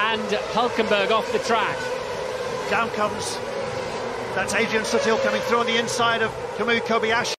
and Hulkenberg off the track. Down comes, that's Adrian Sutil coming through on the inside of Kamui Kobayashi.